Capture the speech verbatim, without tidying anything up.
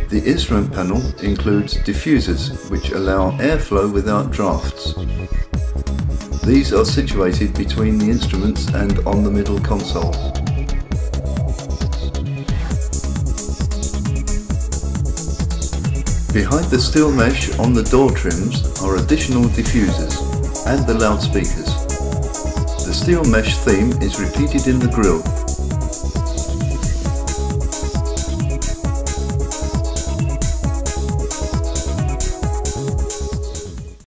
The instrument panel includes diffusers, which allow airflow without drafts. These are situated between the instruments and on the middle console. Behind the steel mesh on the door trims are additional diffusers and the loudspeakers. The steel mesh theme is repeated in the grille,